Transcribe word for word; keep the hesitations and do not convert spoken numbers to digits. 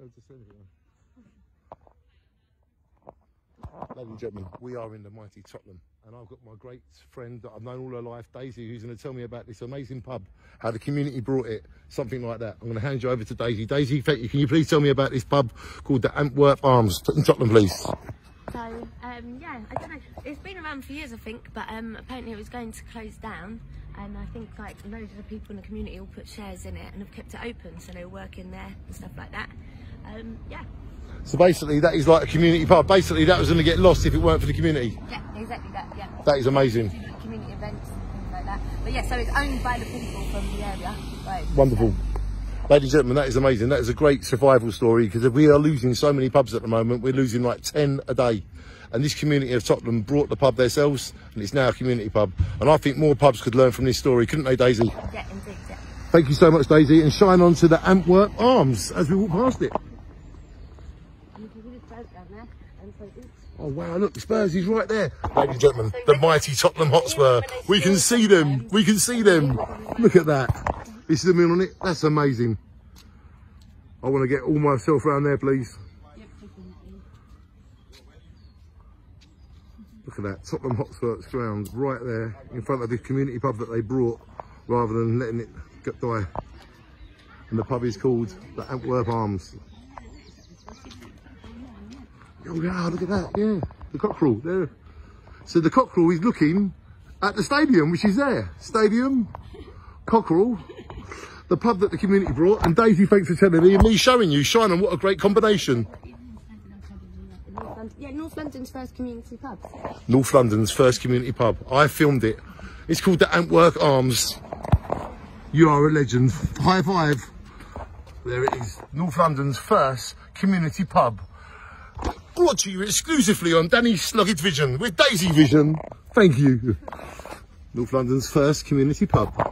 Ladies and gentlemen, we are in the mighty Tottenham, and I've got my great friend that I've known all her life, Daisy, who's going to tell me about this amazing pub, how the community brought it, something like that. I'm going to hand you over to Daisy. Daisy, can you please tell me about this pub called the Antwerp Arms in Tottenham, please? So, um, yeah, I don't know. It's been around for years, I think, but um, apparently it was going to close down, and I think like loads of people in the community all put shares in it and have kept it open, so they were working there and stuff like that. Um, yeah. So basically, that is like a community pub. Basically, that was going to get lost if it weren't for the community. Yeah, exactly that. Yeah. That is amazing. Do, like, community events and things like that. But yeah, so it's owned by the people from the area. Right. Wonderful. Ladies and gentlemen, that is amazing. That is a great survival story, because we are losing so many pubs at the moment. We're losing like ten a day. And this community of Tottenham brought the pub themselves, and it's now a community pub. And I think more pubs could learn from this story, couldn't they, Daisy? Yeah, indeed, yeah. Thank you so much, Daisy, and shine on to the Antwerp Arms as we walk past it. Oh wow, look, the Spurs is right there. Ladies and gentlemen, the mighty Tottenham Hotspur. We can see them, we can see them. Look at that. This is the moon on it, that's amazing. I want to get all myself around there, please. Look at that, Tottenham Hotspur ground right there in front of this community pub that they brought, rather than letting it get die. And the pub is called the Antwerp Arms. Oh yeah, look at that, yeah, the cockerel there. So the cockerel is looking at the stadium, which is there. Stadium, cockerel, the pub that the community brought, and Daisy, thanks for telling me, and me showing you. Shine on, what a great combination. Yeah, North London's first community pub. North London's first community pub. I filmed it. It's called the Antwerp Arms. You are a legend. High five. There it is. North London's first community pub. Brought to you exclusively on Danny's Sluggish Vision with Daisy Vision. Thank you. North London's first community pub.